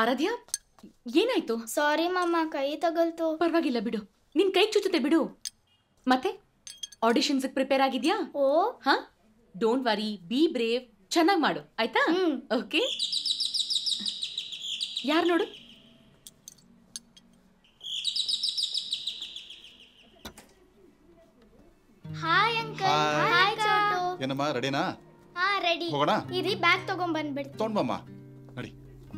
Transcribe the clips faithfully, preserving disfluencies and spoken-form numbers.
ಆರಾಧ್ಯ ಏನಾಯ್ತು? ಸಾರಿ ಮಾಮ, ಕೈ ತಗಲ್ತು. ಪರವಾಗಿಲ್ಲ ಬಿಡು, ನಿನ್ ಕೈ ಚುಚ್ಚುತ್ತೆ ಬಿಡು. ಮತ್ತೆ ಆಡಿಷನ್ಸ್ ಪ್ರಿಪೇರ್ ಆಗಿದ್ಯಾ? ಓ ಹಾ, ಡೋಂಟ್ ವರಿ, ಬಿ ಬ್ರೇವ್, ಚೆನ್ನಾಗಿ ಮಾಡು ಆಯ್ತಾ? ಓಕೆ. ಯಾರು ನೋಡು? Hi uncle. ಹಾಯ್ ಚೋಟು. ಏನಮ್ಮ ರೆಡಿನಾ? ಹಾ ರೆಡಿ. ಹೋಗೋಣ? ಇರಿ ಬ್ಯಾಗ್ ತಗೊಂಡ್ ಬಂದ್ಬಿಡ್ತೀನಿ. ತಗೊಂಡ್ ಬಮ್ಮ, ನಡಿ.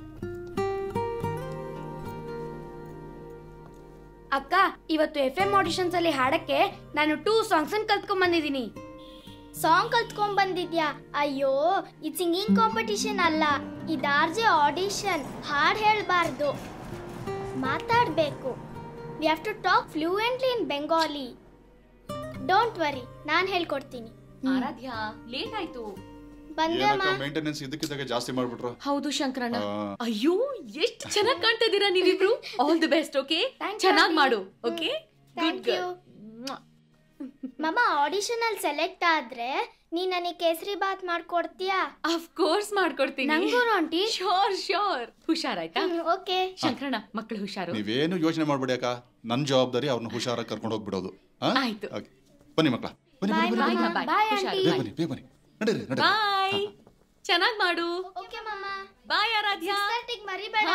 ಅಕ್ಕ, ಇವತ್ತು ಎಫ್ ಎಂ ಆಡಿಷನ್ಸ್ ಅಲ್ಲಿ ಹಾಡಕ್ಕೆ ನಾನು ಟೂ ಸಾಂಗ್ಸ್ ಅನ್ನು ಕಲ್ತ್ಕೊಂಡ್ ಬಂದಿದ್ದೀನಿ. ಸಾಂಗ್ ಕಲ್ತ್ಕೊಂಡ್ ಬಂದಿದ್ಯಾ? ಅಯ್ಯೋ, ಇದು ಸಿಂಗಿಂಗ್ ಕಾಂಪಿಟಿಷನ್ ಅಲ್ಲ, ಇದು ಆರ್ ಜೆ ಆಡಿಷನ್. ಹಾಡ್ ಹೇಳ್ಬಾರ್ದು, ಮಾತಾಡ್ಬೇಕು. We have to talk fluently in Bengali. Don't worry, ನಾನ್ ಹೇಳ್ಕೊಡ್ತೀನಿ. ಆರಾಧ್ಯ ಲೇಟ್ ಆಯ್ತು. ಮೇಂಟೆನೆನ್ಸ್ ಇದಕ್ಕಿದ್ದಾಗ ಜಾಸ್ತಿ ಮಾಡ್ಬಿಟ್ರು. ಹೌದು ಶಂಕರಣ್ಣ. ಅಯ್ಯೋ, ಎಷ್ಟು ಚೆನ್ನಾಗಿ ಕಾಣ್ತಾ ಇದೀರಾ ನೀವಿಬ್ರು. All the best. ಓಕೆ, ಚೆನ್ನಾಗಿ ಮಾಡು. Okay, good girl. Mumma, audition ಅಲ್ಲಿ ಸೆಲೆಕ್ಟ್ ಆದ್ರೆ ನೀ ನನಗೆ ಕೇಸರಿ ಬಾತ್ ಮಾಡ್ಕೊಡ್ತೀಯಾ? ಆಫ್ ಕೋರ್ಸ್ ಮಾಡ್ಕೊಡ್ತೀನಿ. ನಂಗೂ ಆಂಟಿ. Sure sure. ಹುಷಾರಾಯ್ತಾ? ಓಕೆ ಶಂಕರಣ್ಣ, ಮಕ್ಕಳು ಹುಷಾರು. ನೀವೇನು ಯೋಚನೆ ಮಾಡ್ಬೇಡಿ ಅಕ್ಕ, ನನ್ನ ಜವಾಬ್ದಾರಿ ಅವ್ರನ್ನ ಹುಷಾರಾಗಿ ಕರ್ಕೊಂಡು ಹೋಗ್ಬಿಡೋದು. ಆಯ್ತು. ಬನ್ನಿ ಮಕ್ಕಳ, ಬನ್ನಿ ಬನ್ನಿ ಬನ್ನಿ ಬನ್ನಿ ಬೇಗ ಬನ್ನಿ. ನಡೀರಿ ನಡೀರಿ. ಬಾಯ್, ಚೆನ್ನಾಗಿ ಮಾಡು. ಓಕೆ ಮಮ್ಮ. ಬಾಯ್ ಆರಾಧ್ಯ. ಸಿಸ್ಟರ್ಟಿಗೆ ಮರಿಬೇಡ.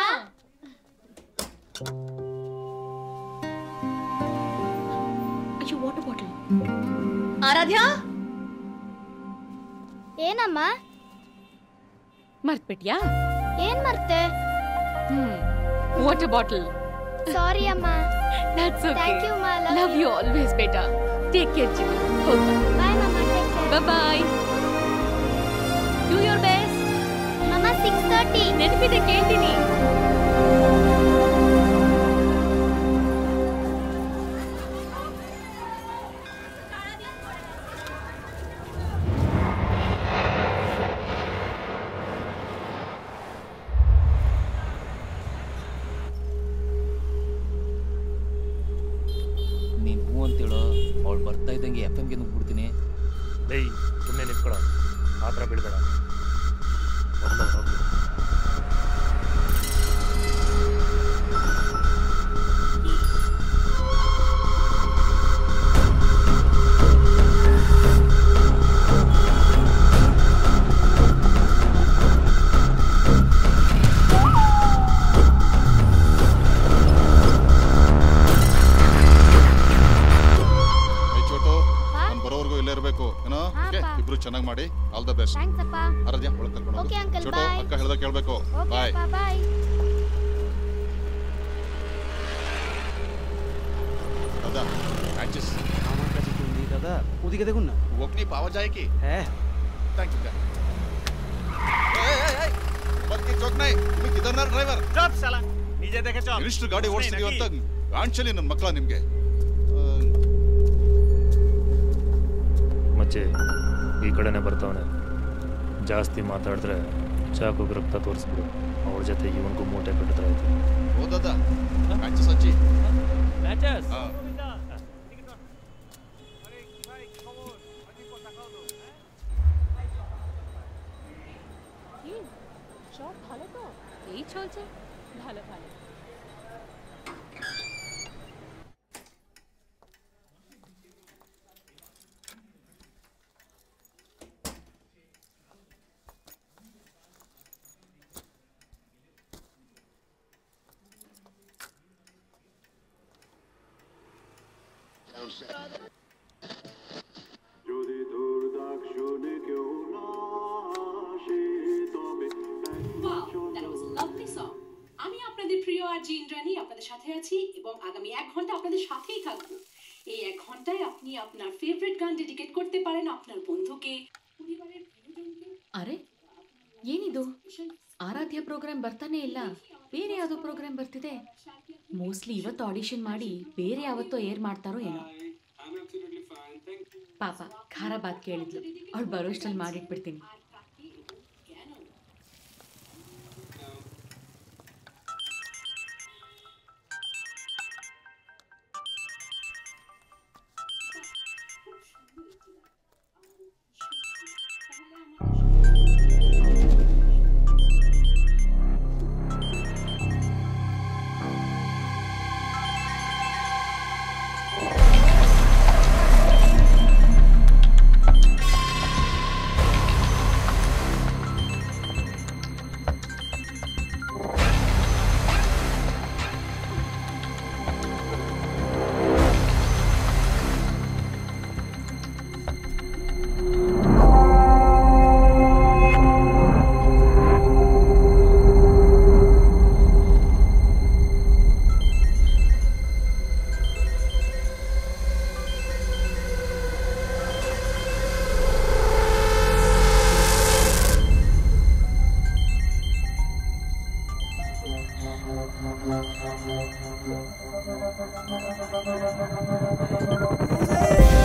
ಅಯ್ಯೋ, ವಾಟರ್ ಬಾಟಲ್. ಆರಾಧ್ಯ, ಏನಮ್ಮ ಮರ್ತ್ಬಿಟ್ಯಾ? ಏನ್ ಮರ್ತೆ? ಹ್ಮ್, ವಾಟರ್ ಬಾಟಲ್. ಸಾರಿ ಅಮ್ಮ. That's okay. Thank you, ma. Love, Love you always, beta. Take care, Jimmy. Hope. Bye, mama. Take care. Bye bye. Do your best. Mama, six thirty. ನೆನಪಿದೆ, ಕೇಳ್ತೀನಿ. F ಎಮ್ಗೆ ನುಗ್ಬಿಡ್ತೀನಿ. ಏಯ್, ಸುಮ್ಮನೆ ನಿಂತ್ಕೊಳ್ಳೋ, ಆ ಥರ ಬೀಳ್ಬೇಡ. ಇಬ್ರು ಚೆನ್ನಾಗಿ ಮಾಡಿ. All the best. ಥ್ಯಾಂಕ್ಸ್ ಅಪ್ಪ. ಆರಾಧ್ಯ, ಒಳಗೆ ಕರ್ಕೊಂಡು ಹೋಗು. Okay uncle, Chotu, bye. ಅಕ್ಕ ಹೇಳ್ದ ಕೇಳಬೇಕು. ಬಾಯ್ ಬಾಯ್. दादा मैचेस আমার কাছে কেউ নেই দাদা, ওদিকে দেখুন না। ওকনি পাওয়া যায় কি? হ্যাঁ, থ্যাংক ইউ। এই এই এই বলকি চোখ নাই, তুমি কিধর না ಡ್ರೈವರ್? ಚಪ್ ಸಾಲ, ನಿಜೆ দেখে ಚಲ್। ಇಷ್ಟು ಗಾಡಿ ಓಡಿಸ್ತೀವಿ ಅಂತ ಕಾಣ್ಸಲಿ ನನ್ನ ಮಕ್ಕಳ ನಿಮಗೆ. ಮಚ್ಚೆ ಈ ಕಡೆನೇ ಬರ್ತಾವನೆ, ಜಾಸ್ತಿ ಮಾತಾಡಿದ್ರೆ ಚಾಕು ರಕ್ತ ತೋರಿಸ್ಬಿಡು. ಅವ್ರ ಜೊತೆ ಇವನ್ಗೂ ಮೂಟೆ ಕಟ್ಟಿದ್ರೆ ಆಯ್ತು. ಓ ದಾದಾ, ಮ್ಯಾಚಸ್ ಹಚ್ಚಿ. ಮ್ಯಾಚಸ್ শট ভালো তো, এই চলছে ভালো ভালো। যদি তোর ডাক শুনে কেউ না আসে তবে আমি আপনাদের প্রিয় আরজি ইন্দ্রাণী আপনাদের সাথে আছি এবং আগামী এক ঘন্টা আপনাদের সাথেই থাকবো। এই এক ঘন্টায় আপনি আপনার ফেভারিট গান ডেডিকেট করতে পারেন আপনার বন্ধুকে, পরিবারের প্রিয়জনকে। ಅರೆ ಏನಿದು, ಆರಾಧ್ಯ ಪ್ರೋಗ್ರಾಮ್ ಬರ್ತಾನೆ ಇಲ್ಲ, ಬೇರೆ ಯಾವುದೋ ಪ್ರೋಗ್ರಾಮ್ ಬರ್ತಿದೆ. ಮೋಸ್ಟ್ಲಿ ಇವತ್ತು ಆಡಿಷನ್ ಮಾಡಿ ಬೇರೆ ಯಾವತ್ತೋ ಏರ್ ಮಾಡ್ತಾರೋ ಏನೋ. ಪಾಪ ಖಾರ ಬಾತ್ ಕೇಳಿದ್ಲು, ಅವಳು ಬರೋಷ್ಟಲ್ಲಿ ಮಾಡಿಟ್ಬಿಡ್ತೀನಿ. Hey!